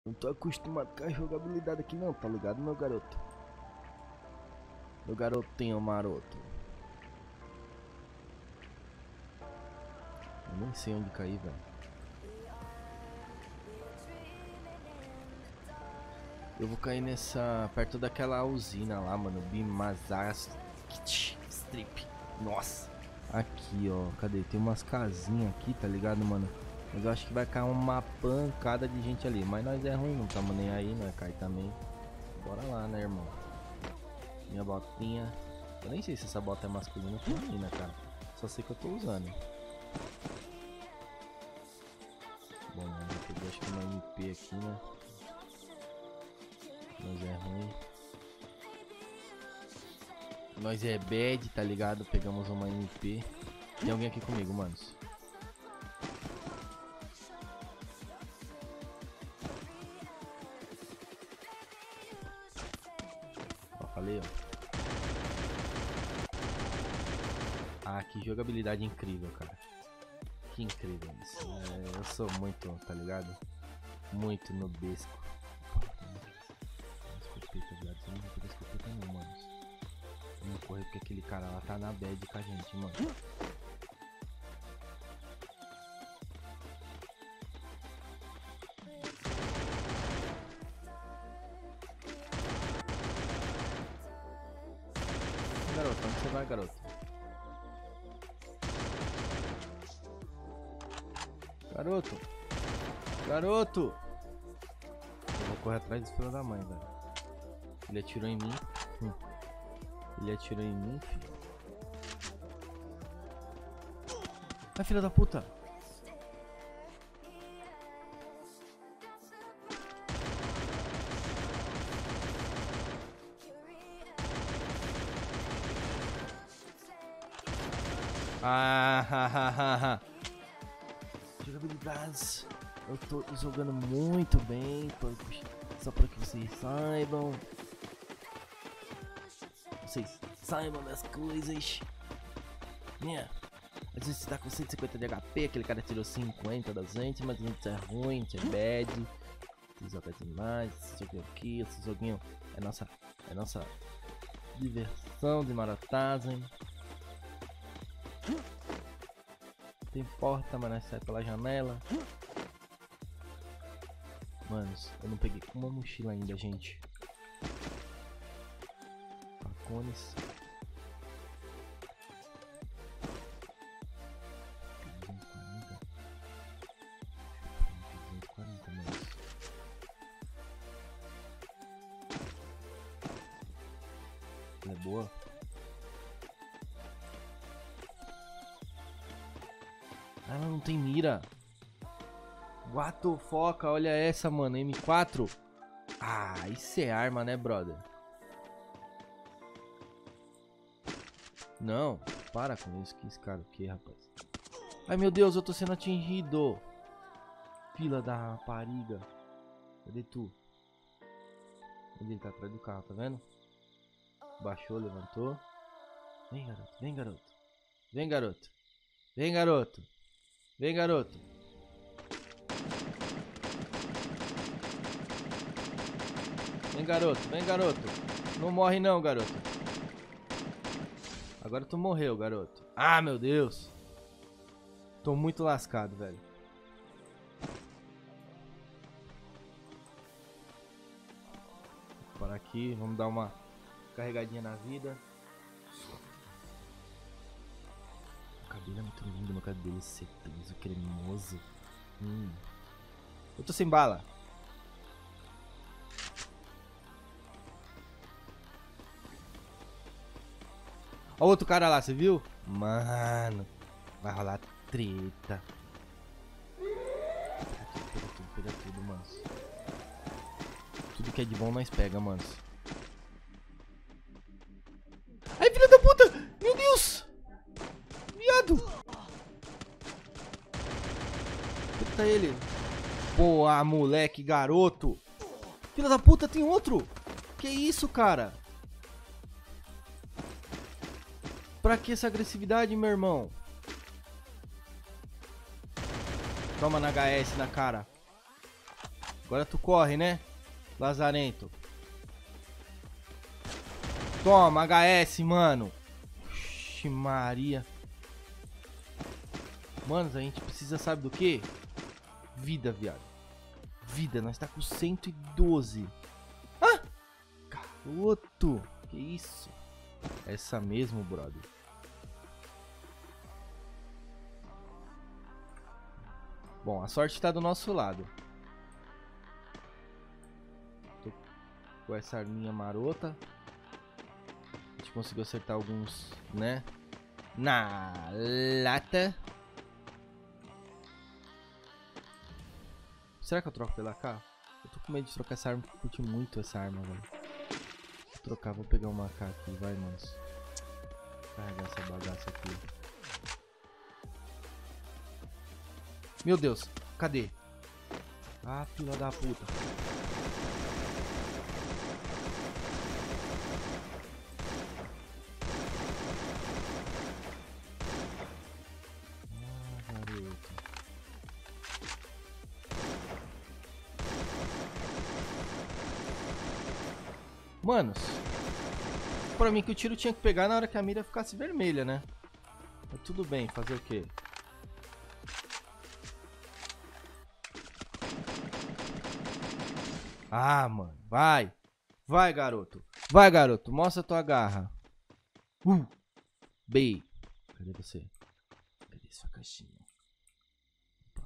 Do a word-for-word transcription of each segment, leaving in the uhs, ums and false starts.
Não tô acostumado com a jogabilidade aqui não, tá ligado, meu garoto? Meu garotinho maroto. Eu nem sei onde cair, velho. Eu vou cair nessa... perto daquela usina lá, mano. Bimazas Strip. Nossa. Aqui, ó. Cadê? Tem umas casinhas aqui, tá ligado, mano? Mas eu acho que vai cair uma pancada de gente ali. Mas nós é ruim, não tamo nem aí, nós cai também. Bora lá, né, irmão? Minha botinha. Eu nem sei se essa bota é masculina ou feminina, cara. Só sei que eu tô usando. Bom, eu peguei acho que uma M P aqui, né? Nós é ruim. Nós é bad, tá ligado? Pegamos uma M P. Tem alguém aqui comigo, manos. Ó, falei, ó. Ah, que jogabilidade incrível, cara. Que incrível isso. É, eu sou muito, tá ligado? Muito nubesco. Escopeta, viado. Você não vai pegar escopeta não, mano. Vamos correr porque aquele cara lá tá na bad com a gente, mano. Garoto, onde você vai, garoto? Garoto! Garoto! Eu vou correr atrás do filho da mãe, velho. Ele atirou em mim. Hum. Ele atirou em mim, filho. Ai, filha da puta! Ah, ha, ha, ha, ha. Jogabilidades. Eu tô jogando muito bem, só para que vocês saibam. Vocês saibam das coisas. Yeah. Às vezes você tá com cento e cinquenta de H P, aquele cara tirou cinquenta da gente, mas a gente é ruim, a gente é bad. Esse jogo é demais, esse joguinho aqui, esse joguinho é nossa, é nossa diversão de maratazem. Tem porta, mas nós sai pela janela. Manos, eu não peguei uma mochila ainda, gente. Facones. duzentos e quarenta, manos. Ela é boa. Ela não tem mira. What the fuck? Olha essa, mano. M quatro. Ah, isso é arma, né, brother? Não, para com isso. Que esse cara o que, rapaz? Ai, meu Deus, eu tô sendo atingido. Fila da rapariga. Cadê tu? Ele tá atrás do carro, tá vendo? Baixou, levantou. Vem, garoto. Vem, garoto. Vem, garoto. Vem, garoto. Vem, garoto. Vem, garoto. Vem, garoto. Não morre não, garoto. Agora tu morreu, garoto. Ah, meu Deus. Tô muito lascado, velho. Vou parar aqui. Vamos dar uma carregadinha na vida. O cabelo é muito lindo, meu cabelo sedoso, cremoso. Hum. Eu tô sem bala. Ó o outro cara lá, você viu? Mano, vai rolar treta. Pega tudo, pega tudo, pega tudo, mano. Tudo que é de bom nós pega, mano. Ai, filha da puta! Meu Deus! Viado! Eita ele! Boa, moleque, garoto! Filha da puta, tem outro! Que isso, cara? Pra que essa agressividade, meu irmão? Toma na H S na cara. Agora tu corre, né? Lazarento. Toma, H S, mano. Oxi, Maria. Manos, a gente precisa, sabe do que? Vida, viado. Vida, nós tá com cento e doze. Ah! Garoto. Que isso? Essa mesmo, brother. Bom, a sorte tá do nosso lado. Tô com essa arminha marota. A gente conseguiu acertar alguns, né? Na lata. Será que eu troco pela A K? Eu tô com medo de trocar essa arma, porque eu curti muito essa arma, velho. Vou trocar, vou pegar uma A K aqui, vai, manos. Carregar essa bagaça aqui. Meu Deus, cadê? Ah, filha da puta. Ah, garoto. Manos, pra mim que o tiro tinha que pegar na hora que a mira ficasse vermelha, né? Mas tudo bem, fazer o quê? Ah, mano, vai. Vai, garoto. Vai, garoto, mostra tua garra. Uh, B. Cadê você? Cadê sua caixinha? Opa.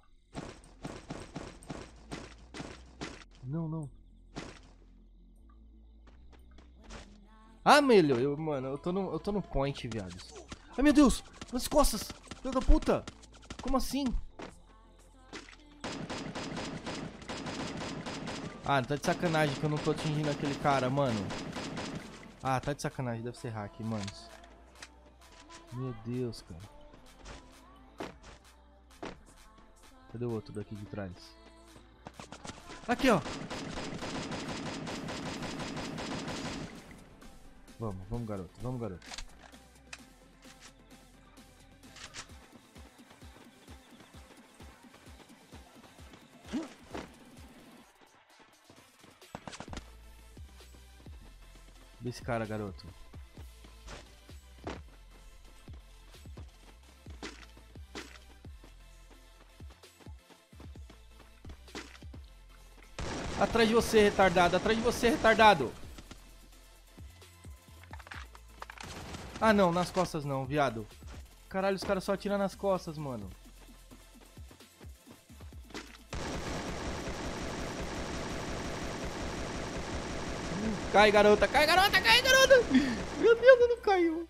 Não, não. Ah, melhor, eu, mano, eu tô no, eu tô no point, viados. Ai, meu Deus, nas costas, filho da puta. Como assim? Ah, tá de sacanagem que eu não tô atingindo aquele cara, mano. Ah, tá de sacanagem, deve ser hack, manos. Meu Deus, cara. Cadê o outro daqui de trás? Aqui, ó. Vamos, vamos, garoto, vamos, garoto. Desse cara, garoto. Atrás de você, retardado. Atrás de você, retardado. Ah, não. Nas costas não, viado. Caralho, os caras só atiram nas costas, mano. Cai, garota. Cai, garota. Cai, garota. Meu Deus, não caiu.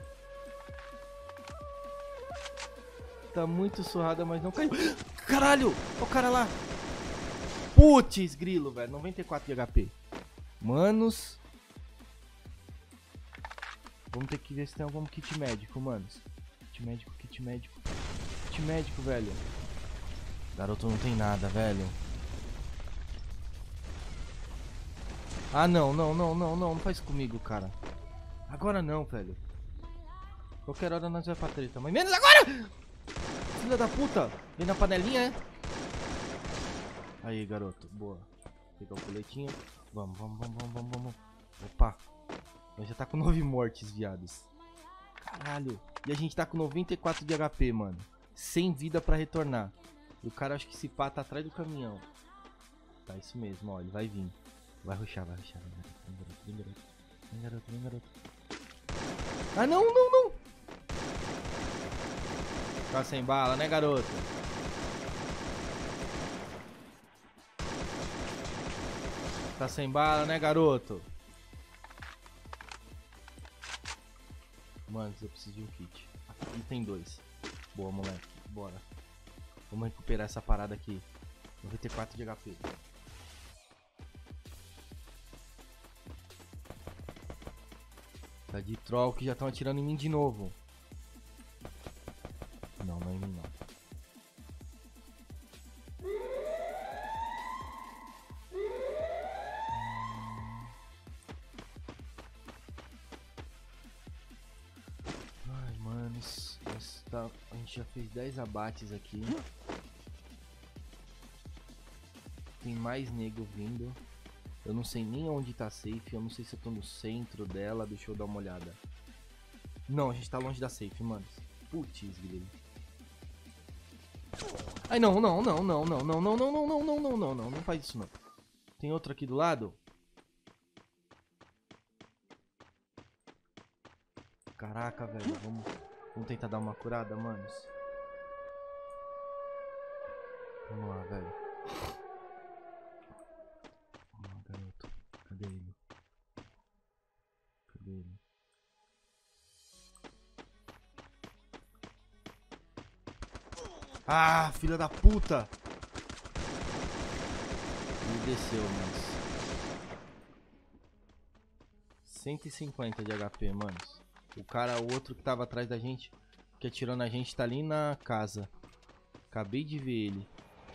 Tá muito surrada, mas não caiu. Caralho. Olha o cara lá. Putz, grilo, velho. noventa e quatro de H P. Manos. Vamos ter que ver se tem algum kit médico, manos. Kit médico, kit médico. Kit médico, velho. Garoto não tem nada, velho. Ah, não, não, não, não, não. Não faz comigo, cara. Agora não, velho. Qualquer hora nós vamos pra treta. Mas menos agora! Filha da puta. Vem na panelinha, é? Aí, garoto. Boa. Pegar o coletinho. Vamos, vamos, vamos, vamos, vamos, vamos. Opa. Nós já tá com nove mortes, viados. Caralho. E a gente tá com noventa e quatro de H P, mano. Sem vida pra retornar. E o cara, acho que esse pá tá atrás do caminhão. Tá, isso mesmo, ó. Ele vai vir. Vai rushar, vai rushar. Vem, garoto, vem, garoto. Vem, garoto, vem, garoto. Ah, não, não, não. Tá sem bala, né, garoto? Tá sem bala, né, garoto? Mano, eu preciso de um kit. Aqui tem dois. Boa, moleque. Bora. Vamos recuperar essa parada aqui. noventa e quatro de H P. Tá de troll que já estão atirando em mim de novo. Não, não é em mim não. Ai, manos. Esta... A gente já fez dez abates aqui. tem mais nego vindo. Eu não sei nem onde tá a safe. Eu não sei se eu tô no centro dela. Deixa eu dar uma olhada. Não, a gente tá longe da safe, mano. Putz, grilo. Ai, não, não, não, não, não, não, não, não, não, não, não, não, não, não, não faz isso não. Tem outro aqui do lado? Caraca, velho, vamos, vamos tentar dar uma curada, manos. Vamos lá, velho. Vamos lá, garoto. Cadê ele? Cadê ele? Ah, filha da puta! Ele desceu, mas... cento e cinquenta de H P, manos. O cara, o outro que tava atrás da gente, que atirou na gente, tá ali na casa. Acabei de ver ele.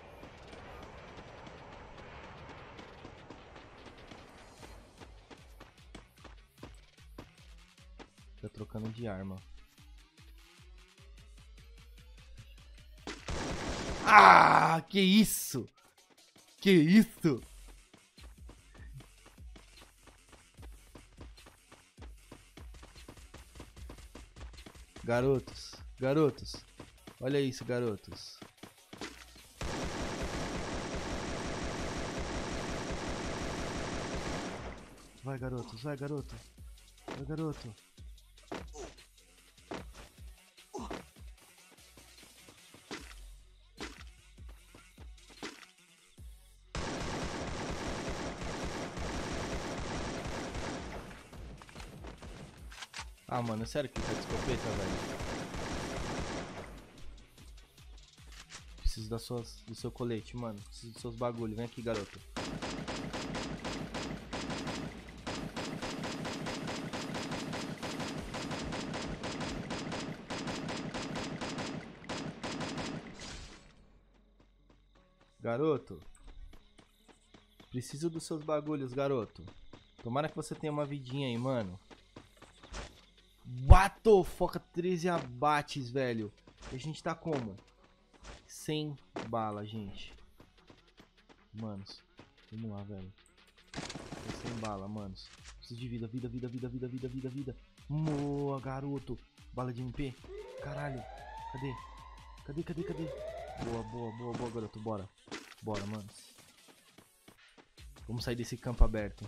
Tá trocando de arma. Ah, que isso? Que isso? Garotos, garotos. Olha isso, garotos. Vai, garotos, vai, garoto. Vai, garoto. Ah, mano, sério que tá de escopeta, velho? Preciso das suas, do seu colete, mano. Preciso dos seus bagulhos. Vem aqui, garoto. Garoto. Preciso dos seus bagulhos, garoto. Tomara que você tenha uma vidinha aí, mano. Bato, foca treze abates, velho. E a gente tá como? Sem bala, gente. Manos, vamos lá, velho. Tô sem bala, manos. Preciso de vida, vida, vida, vida, vida, vida, vida, vida. Boa, garoto. Bala de M P. Caralho. Cadê? Cadê, cadê, cadê? Boa, boa, boa, boa, garoto. Bora. Bora, manos. Vamos sair desse campo aberto.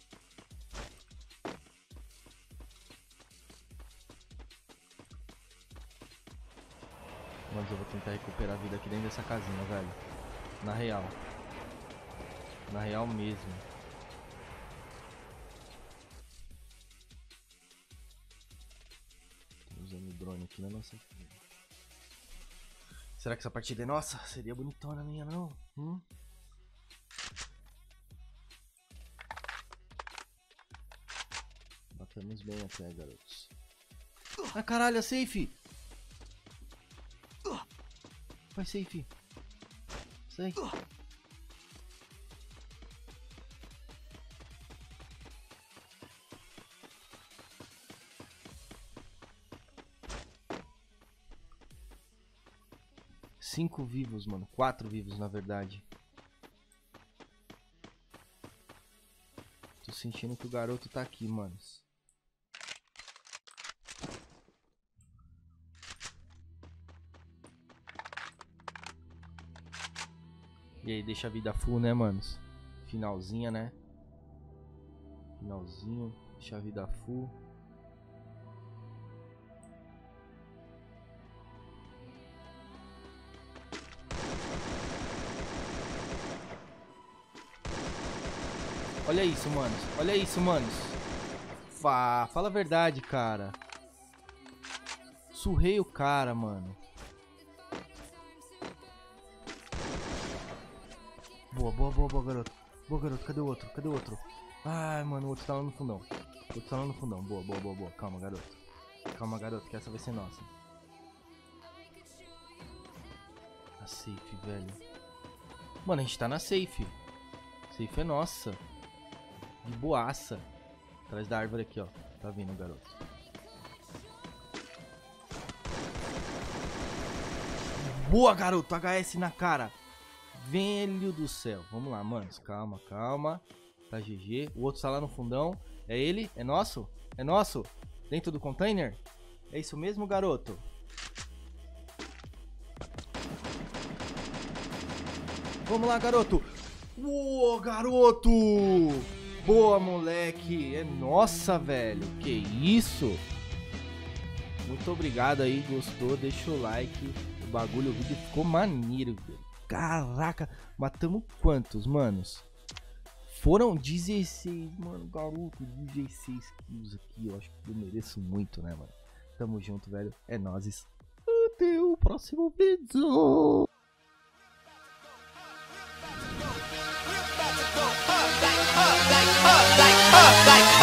Mas eu vou tentar recuperar a vida aqui dentro dessa casinha, velho. Na real. Na real mesmo. Tô usando o drone aqui na nossa... Será que essa partida é nossa? Seria bonitona minha, não? Hum? Batemos bem até, garotos. Ah, caralho, a safe! Vai, safe. Sai. Cinco vivos, mano. Quatro vivos, na verdade. Tô sentindo que o garoto tá aqui, manos. E aí, deixa a vida full, né, manos? Finalzinha, né? Finalzinho. Deixa a vida full. Olha isso, manos. Olha isso, manos. Fá, fala a verdade, cara. Surrei o cara, mano. Boa, boa, boa, boa, garoto. Boa, garoto. Cadê o outro? Cadê o outro? Ai, mano, o outro tá lá no fundão. O outro tá lá no fundão. Boa, boa, boa, boa. Calma, garoto. Calma, garoto, que essa vai ser nossa. A safe, velho. Mano, a gente tá na safe. Safe é nossa. De boaça. Atrás da árvore aqui, ó. Tá vindo, garoto. Boa, garoto. H S na cara. velho do céu. Vamos lá, manos. Calma, calma. Tá G G. O outro tá lá no fundão. É ele? É nosso? É nosso? Dentro do container? É isso mesmo, garoto? Vamos lá, garoto. Uou, garoto. Boa, moleque. É nossa, velho. Que isso? Muito obrigado aí. Gostou? Deixa o like. O bagulho, o vídeo ficou maneiro, velho. Caraca. Matamos quantos, manos? Foram dezesseis, mano. Garoto, dezesseis kills aqui. Eu acho que eu mereço muito, né, mano? Tamo junto, velho. É nóis. Até o próximo vídeo. Like, uh, like, uh, like.